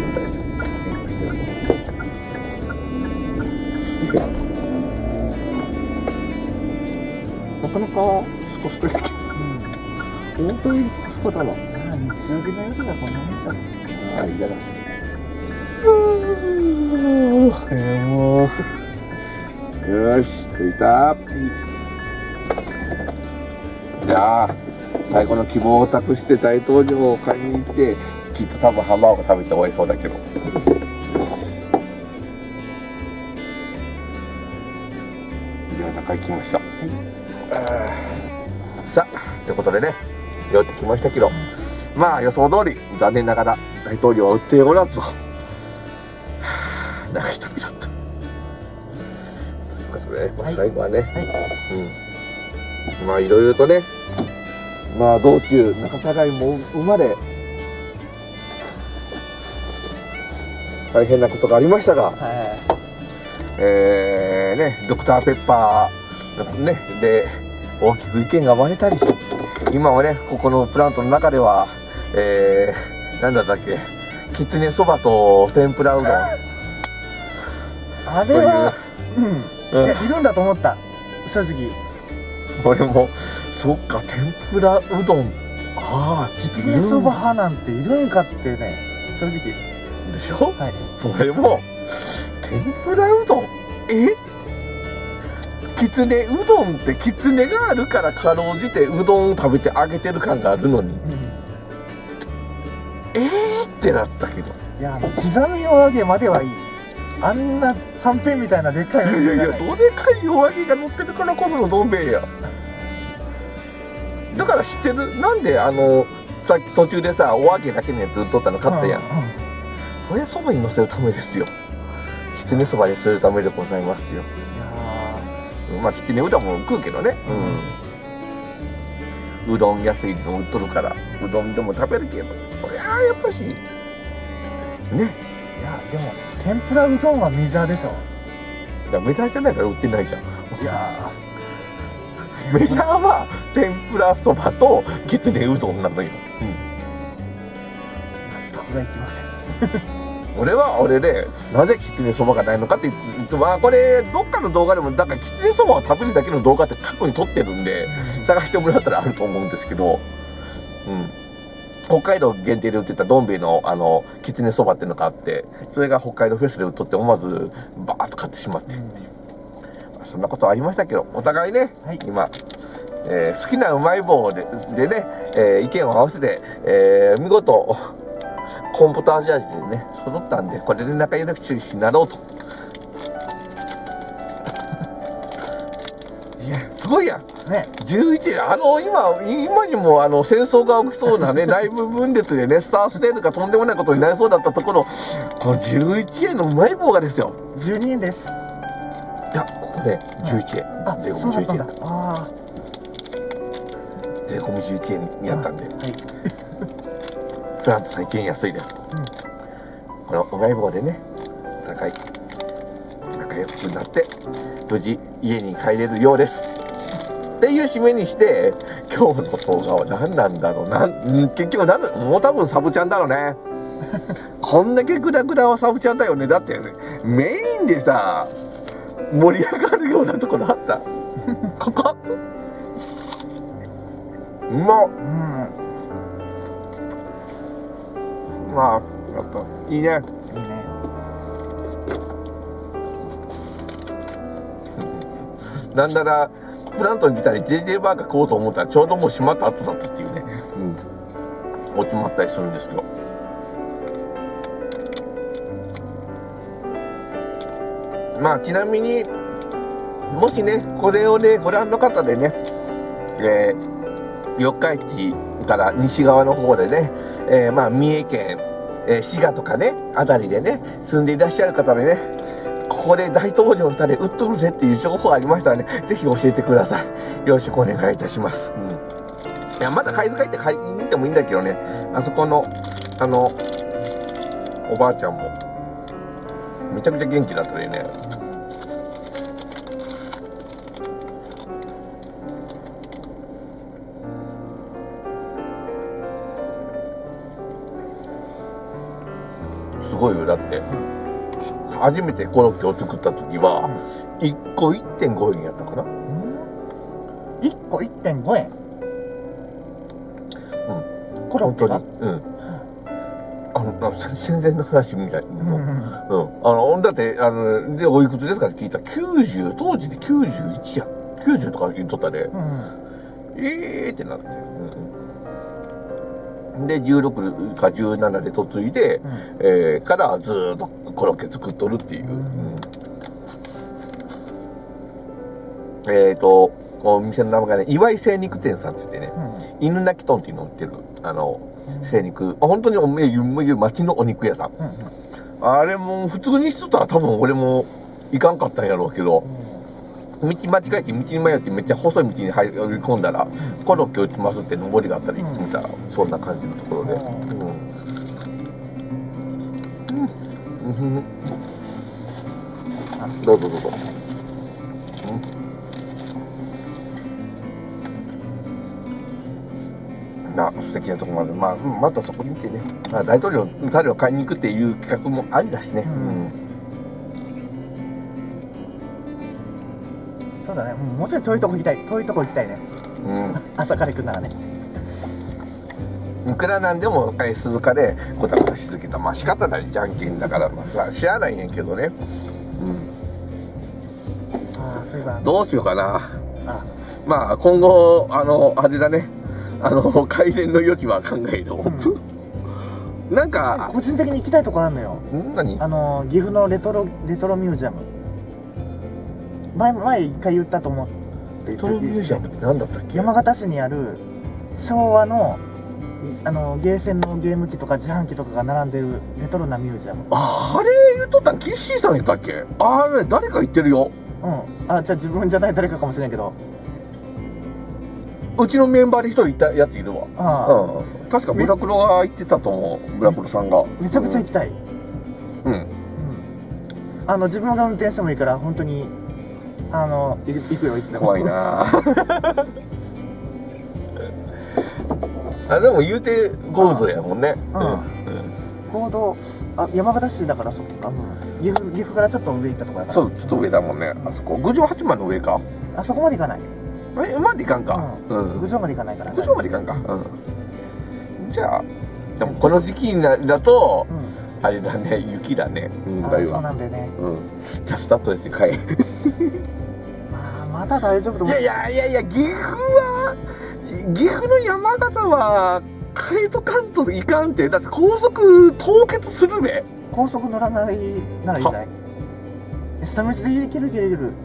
なかなかスコスコだけど、本当にスコスコだな。 日曜日の夜がこんなにさ。 あ、嫌だ。 もう。 よし、着いた。じゃあ、最後の希望を託して大東城を買いに行って、きっと多分ハンバーガー食べて終わりそうだけど。じゃあ、中行きましょう。さあ、ということでね、寄ってきましたけど、まあ予想通り、残念ながら大統領は売っておらずと。長い旅だった。ということで、まあ、最後はね、まあいろいろとね、まあ道中、中境も生まれ、大変なことがありましたが、ドクターペッパー、ね、で、大きく意見が割れたり、今はね、ここのプラントの中では、なんだったっけ、きつねそばと天ぷらうどん。 あれは、いるんだと思った、正直。 俺も、そっか、天ぷらうどん。ああ、 きつねそば派なんているんかってね、正直。 でしょ？はい。それも、天ぷらうどん？きつねうどんってきつねがあるからかろうじてうどんを食べてあげてる感があるのに。ってなったけど。 いや、刻みお揚げまではいい。あんなはんぺんみたいなでっかいの。 いやいや、どでかいお揚げが乗ってるからこそのどん兵衛や。だから知ってる？なんでさっき途中でさ、お揚げだけのやつ売っとったの買ったやん。それそばに乗せるためですよ。きつねそばにするためでございますよ。まあきつねうどんも食うけどね。うどん安いの売っとるから、うどんでも食べるけど、これはやっぱし、ね。 いや、でも、天ぷらうどんはメジャーでしょ。 いや、メジャーじゃないから売ってないじゃん。 いやメジャーは天ぷらそばときつねうどんなのよ。 納得がいきません。 俺は俺で、なぜきつねそばがないのかって言って、まあこれ、どっかの動画でも、だからきつねそばを食べるだけの動画って過去に撮ってるんで、探してもらったらあると思うんですけど、北海道限定で売ってたどん兵衛のきつねそばっていうのがあって、それが北海道フェスで売っとって思わずバーッと買ってしまってっていう、そんなことありましたけど、お互いね、今、好きなうまい棒でね、意見を合わせて、見事コーンポタージュ味でね揃ったんで、これで仲良しになろうと。いや、すごいやん。ね、11、今にも戦争が起きそうなね、内部分裂でね、スターステールがとんでもないことになりそうだったところ、この11円のうまい棒がですよ。 12円です。 いや、ここで11円。税込み11円だ。税込み11円になったんで。プラント最近安いです。このうまい棒でね、仲良くなって、無事家に帰れるようです。っていう締めにして、今日の動画は何なんだろう。結局もう多分サブちゃんだろうね。こんだけグダグダはサブちゃんだよね。だって、メインでさ、盛り上がるようなところあった。ここうまっ。まあ、やっぱ、いいね。なんなら、プラントに来たり JJ バーガー食おうと思ったらちょうどもう閉まった後だったっていうね。落ちまったりするんですけど。まあちなみに、もしね、これをね、ご覧の方でね、四日市から西側の方でね、まあ三重県、滋賀とかね、あたりでね、住んでいらっしゃる方でね、ここで大統領のタレ売っとるぜっていう情報がありましたらね、ぜひ教えてください。よろしくお願いいたします。いや、まだ貝塚行って買いに行ってもいいんだけどね、あそこの、おばあちゃんも、めちゃくちゃ元気だったでね。 すごいよ。だって、初めてコロッケを作った時は、1個 1.5 円やったかな。 1個 1.5 円。コロッケが。 戦前の話みたい。だって、で、おいくつですかって聞いたら、90、当時で91や。90とか言っとったで。ってなって。で、16か17で嫁いで、からずーっとコロッケ作っとるっていう。お店の名前がね、岩井精肉店さんって言ってね、犬鳴き豚っていうのを売ってる、精肉。本当に町のお肉屋さん。あれも普通にしとったら多分俺も行かんかったんやろうけど、道間違えて道に迷ってめっちゃ細い道に入り込んだら、コロッケ打ちますって上りがあったり行ってみたら、そんな感じのところで。どうぞどうぞ。素敵なところまで、またそこに行ってね、大統領のタレを買いに行くっていう企画もありだしね。 そうだね、もうちょい遠いとこ行きたい、ね。朝から行くならね。 いくらなんでも鈴鹿でごたごたし続けた。仕方ないじゃんけんだから、しゃあないねんけどね。 そういえばどうしようかな。今後、あれだね。改善の余地は考える。なんか個人的に行きたいとこあるのよ。 何？ 岐阜のレトロミュージアム。前一回言ったと思って。 レトロミュージアムって何だったっけ？ 山形市にある昭和のゲーセンのゲーム機とか自販機とかが並んでるレトロなミュージアム。 あれ言っとったんキッシーさん言ったっけ？誰か言ってるよ。 じゃあ自分じゃない誰かかもしれないけど。 うちのメンバーで一人いたやついるわ。確かブラクロが言ってたと思う。ブラクロさんがめちゃくちゃ行きたい。自分が運転してもいいから本当に行くよいつでも。 怖いなでも言うてゴールドやもんね。 ゴールド山形市だから。そっか。岐阜からちょっと上行ったとこやから。 そう、ちょっと上だもんね。あそこ郡上八幡の上か。 あそこまで行かない。 までいかんか。 郡上まで行かないから。 郡上までいかんか。じゃあでもこの時期だとあれだね、雪だね。 そうなんだよね。 じゃあスタートです帰。 まだ大丈夫と思う。 いや岐阜の山形は帰っとかんといかんって。だって高速凍結するべ。 高速乗らないならいいんじゃない？下道で行ける。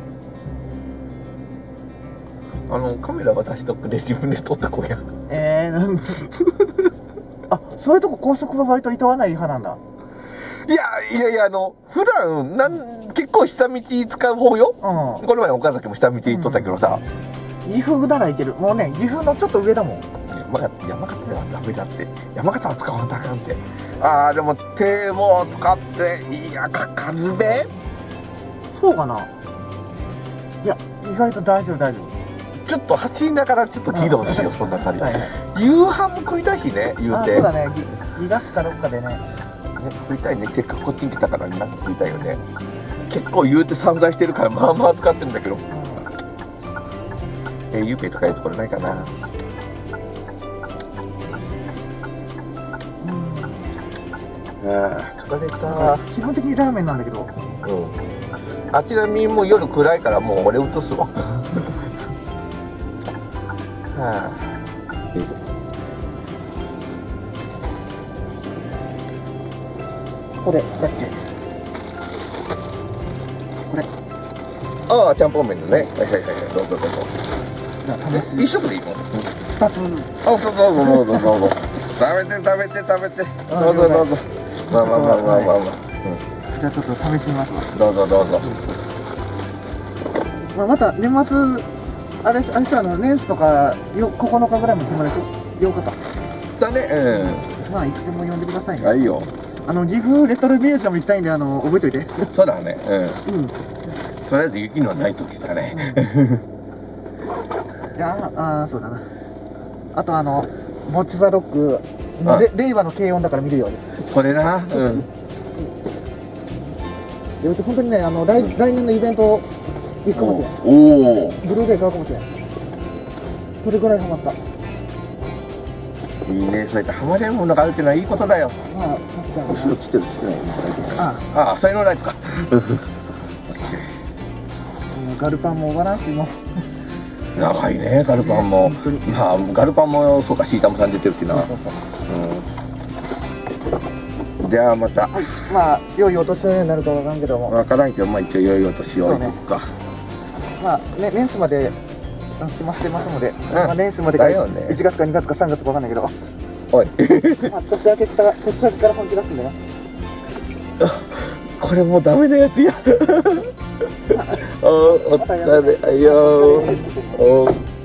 カメラ渡しとくで自分で撮った子や。なんでそういうとこ高速が割と厭わない派なんだ。 いや普段結構下道使う方よ。この前岡崎も下道行っとったけどさ。 岐阜なら行ける。もうね、岐阜のちょっと上だもん。 山形ではダメだって。山形は使わんとあかんって。でも堤防とかってかかるべ。 そうかな。いや意外と大丈夫。 ちょっと走りながらちょっと起動しよう。そんな感じ。夕飯も食いたいしね、言うて。 そうだね。2月かどっかでね。 食いたいね。せっかくこっちに来たからなんか食いたいよね。結構言うて散財してるからまあまあ使ってるんだけど。ユーペイとかいうところないかな。疲れた。 基本的にラーメンなんだけど。 ちなみにもう夜暗いからもう俺映すわ。 これだっけ？これ。 ちゃんぽん麺のね。はい。どうぞ。一食でいいの？ 2つ。 どうぞ。食べて。どうぞ。まあ。 じゃあちょっと試してみますわ。 どうぞ。 また年末あれさ、年始とか9日ぐらいも暇でしょ。8日かだね。 いつでも呼んでくださいね。 はいよ。 岐阜レトロミュージアム行きたいんで覚えといて。 そうだね。とりあえず雪のない時だね。 そうだな。あとモッチザロック令和の軽音だから見るように。 これな。 うち本当にね、来年のイベント行くかもしれない。 おお。 ブルーレイ買うかもしれない。それぐらいハマった。 いいね、そうやってハマれるものがあるっていうのはいいことだよ。 まあ、確かに後ろ来てる来てない。 ああ、才能ライトか。 ガルパンも終わらんし、もう。 長いね、ガルパンも。まあ、ガルパンもそうか、シータムさん出てるしな。じゃあまた。 まあ、良いお年になるかわからんけども。 わからんけど、まあ一応良いお年をいくか。 まあ、ね、年始まで決まってますので、まあ年始までか1月か2月か3月かわかんないけど。 おい。 まあ、年明けから本気出すんだよ。 これもうダメなやつや。お疲れ、はいよー。